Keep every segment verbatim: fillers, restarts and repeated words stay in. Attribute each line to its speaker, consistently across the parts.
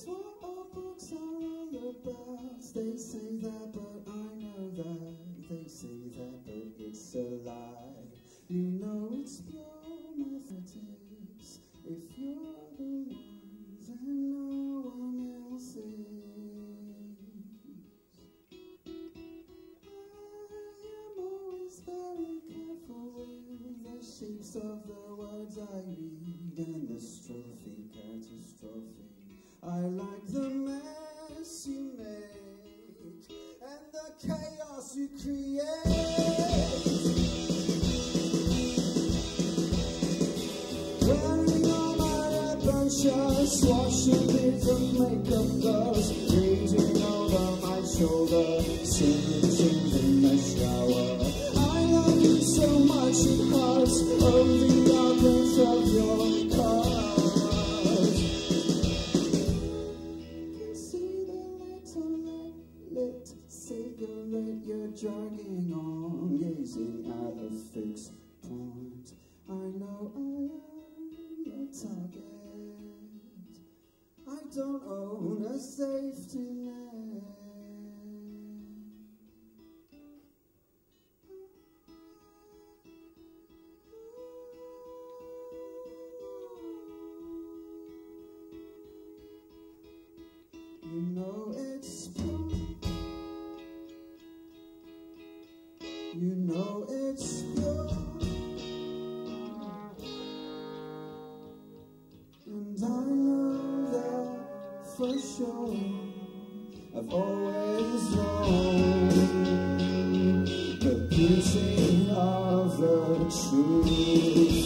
Speaker 1: That's what all books are all about. They say that, but I know that. They say that, but it's a lie. You know it's pure mathematics. If you're the one, then no one else is. I am always very careful with the shapes of the words I read and the strophe catastrophe. I like the mess you make and the chaos you create. Wearing all my red brown shirts, washing bits of makeup gloves, reading over my shoulder, singing tunes in the shower. I love you so much it hurts, oh the darkness of your cars. Cigarette you're dragging on, gazing at a fixed point. I know I am your target. I don't own a safety net. You know it's You know it's pure, and I know that for sure. I've always known the beauty of the truth.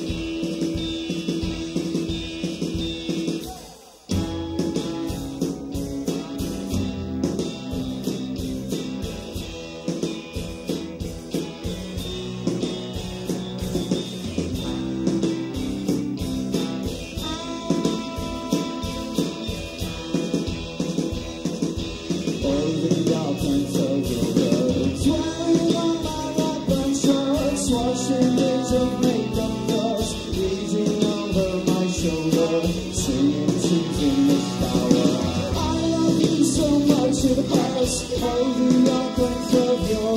Speaker 1: Washing bits of makeup gloves, reading over my shoulder, singing tunes in the shower. I love you so much it hurts, oh the darkness of your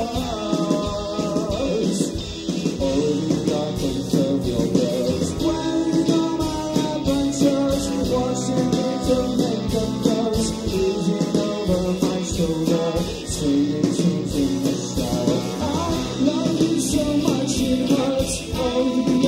Speaker 1: cars, oh the darkness of your words. Wearing all my red brown shirts, washing bits of makeup gloves, reading over my shoulder, singing tunes in the shower. I love you so much it hurts, oh